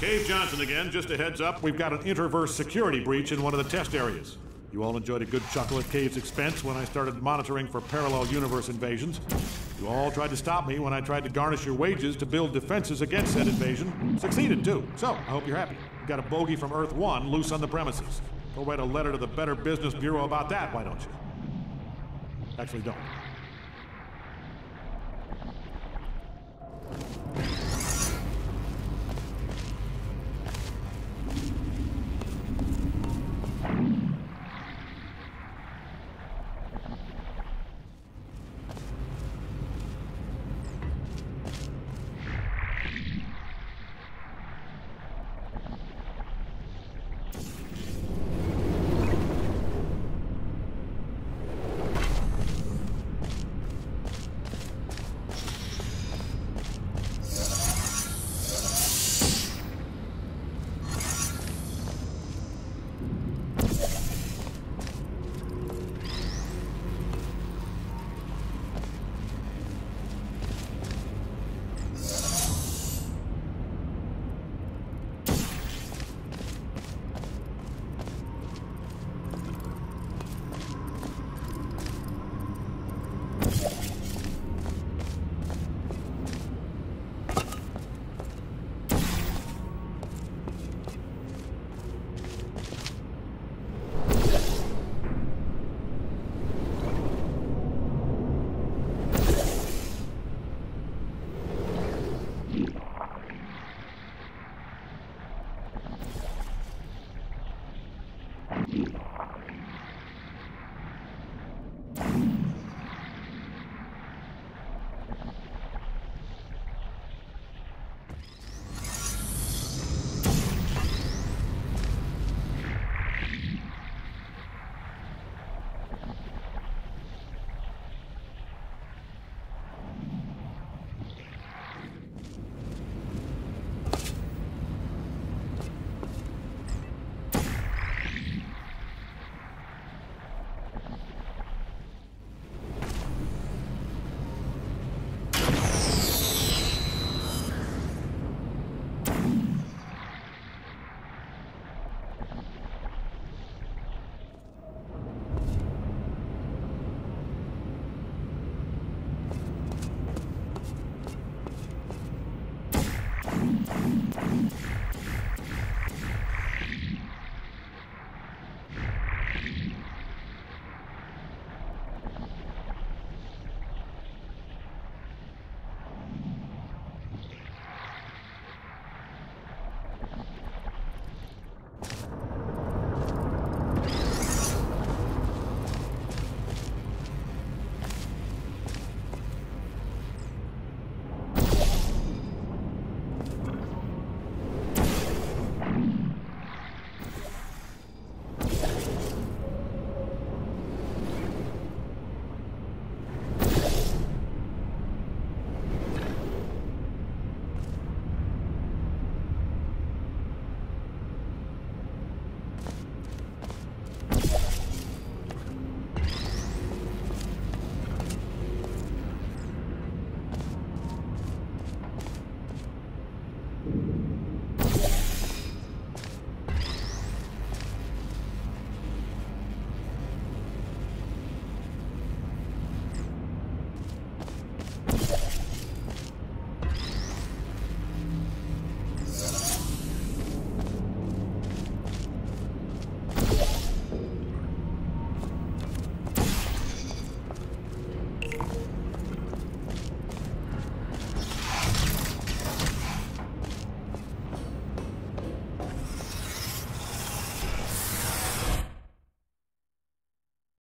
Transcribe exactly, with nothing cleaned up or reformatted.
Cave Johnson again. Just a heads up, we've got an interverse security breach in one of the test areas. You all enjoyed a good chuckle at Cave's expense when I started monitoring for parallel universe invasions. You all tried to stop me when I tried to garnish your wages to build defenses against said invasion. Succeeded, too. So, I hope you're happy. You got a bogey from Earth One loose on the premises. Go write a letter to the Better Business Bureau about that, why don't you? Actually, don't.